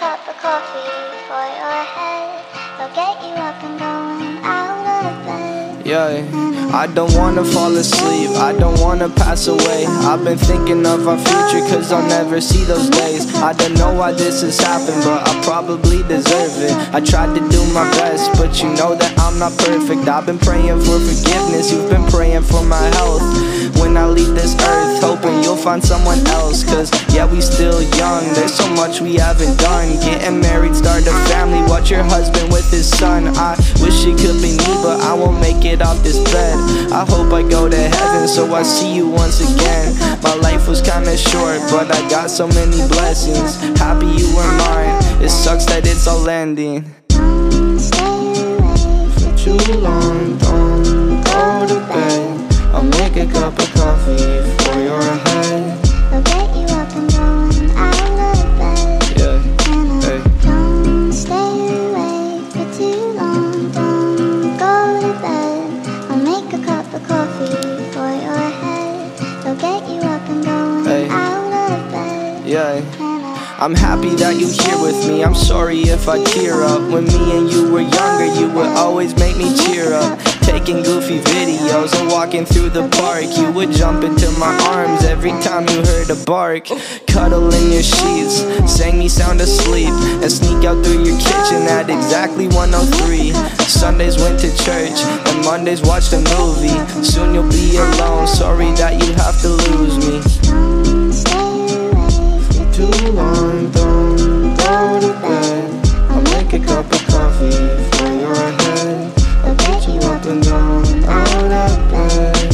cup of coffee for your head. They'll get you up and going out of bed. Yeah, I don't wanna fall asleep, I don't wanna pass away. I've been thinking of our future cause I'll never see those days. I don't know why this has happened, but I probably deserve it. I tried to do my best, but you know that I'm not perfect. I've been praying for forgiveness, you've been praying for my health. When I leave this earth, hoping you'll find someone else. Cause yeah, we still young, there's so much we haven't done. Getting married, start a family, watch your husband with his son. I wish it could be me, but I won't make it off this bed. I hope I go to heaven so I see you once again. My life was kinda short, but I got so many blessings. Happy you were mine, it sucks that it's all ending. Don't stay awake For too long, don't go to bed. I'll make a cup of coffee for your head. They'll get you up and going out of bed. Yeah, hey. Don't stay awake for too long. Don't go to bed. I'll make a cup of coffee for your head. They'll get you up and going out of bed. Yeah. I'm happy that you're here with me, I'm sorry if I tear up. When me and you were younger, you would always make me cheer up. Taking goofy videos and walking through the park, you would jump into my arms every time you heard a bark. Cuddle in your sheets, sang me sound asleep, and sneak out through your kitchen at exactly 1:03. Sundays went to church, and Mondays watched a movie. Soon you'll be alone, sorry that you have to lose me. Don't stay awake for Too long, don't go to bed. I'll make a cup of coffee for your head. I'll get you up and down out of bed.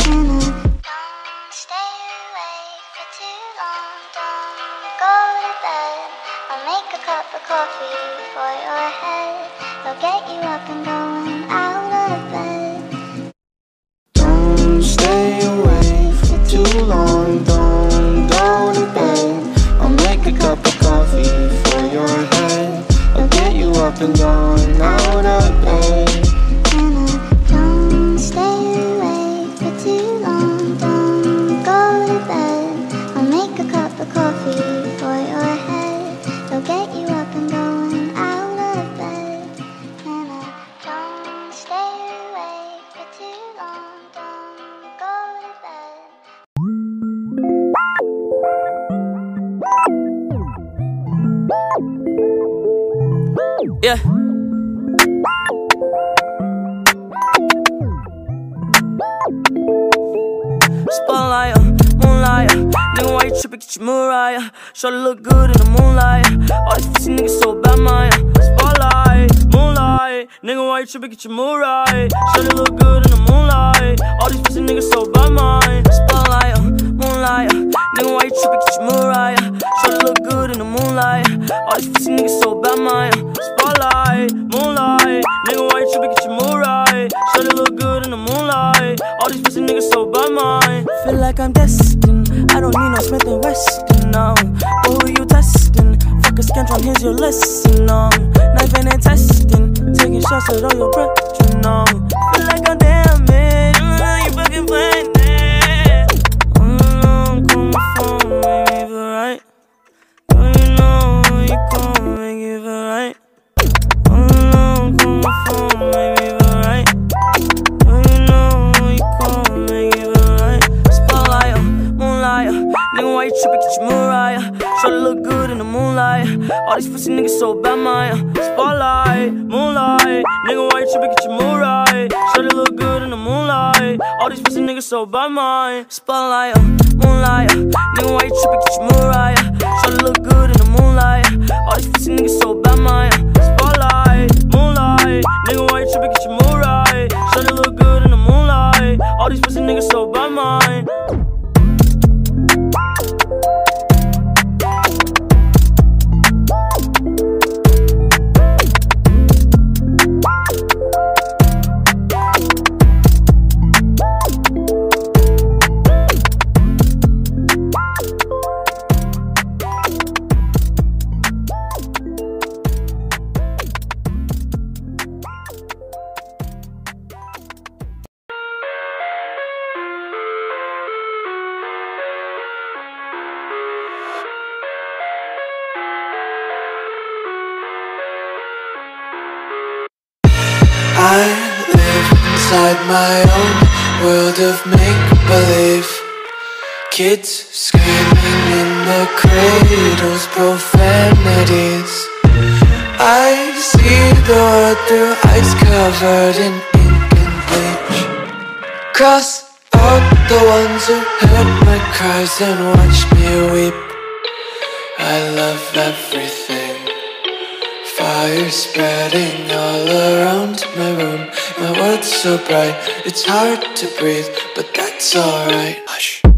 Don't stay awake for too long. Don't go to bed. I'll make a cup of coffee for your head. They'll get you up and going out of bed. Don't stay awake for too long, don't go to bed. I'll make a cup of coffee for your head. I'll get you up and down out of bed. Don't stay awake for too long. Don't go to bed. I'll make a cup of coffee for your head. They'll get you up and going out of bed. Don't stay awake for too long. Don't go to bed. Yeah. Spotlight, moonlight, nigga, why you trippin', get your Mariah. Shorty look good in the moonlight. All these pussy niggas so bad, Maya. Spotlight, moonlight, nigga, why you trippin', get your Mariah. Shorty look good in the moonlight. All these pussy niggas so bad, Maya. Spotlight, moonlight, nigga, why you trippin', get your Mariah. Shorty look good in the moonlight. All these pussy niggas so bad, Maya. Spotlight, moonlight, nigga, why you trippin', get your Mariah. Shorty look good in the moonlight. All these pussy niggas so bad, Maya. Feel like I'm destined. I don't need no Smith & Weston, no. But who you testing? Fuck a scantron, here's your lesson, no. Knife and testing, taking shots at all your brethren, no. Feel like I'm damaged, you fucking playing it. I'm coming from, make me feel right. Girl, you know you come, make it feel right. I'm coming from, make me feel right. Girl, you know you come, make it feel right. Spotlight, moonlight, nigga, why you trippin', get your Mariah. Shorty look good in the moonlight. All these pussy niggas so bad, Maya. Spotlight, moonlight, nigga, why you trippin', get your Mariah. Shorty look good in the moonlight. All these pussy niggas so bad, Maya. Spotlight, moonlight, nigga, why you trippin', get your Mariah. Shorty look good in the moonlight. All these pussy niggas so bad, Maya. Spotlight, moonlight, nigga, why you trippin', get your Mariah. Shorty look good in the moonlight. All these pussy niggas so bad, Maya. I live inside my own world of make-believe. Kids screaming in the cradles, profanities. I see the world through eyes covered in ink and bleach. Cross out the ones who heard my cries and watched me weep. I love everything. Fire spreading all around my room. My world's so bright, it's hard to breathe, but that's alright. Hush.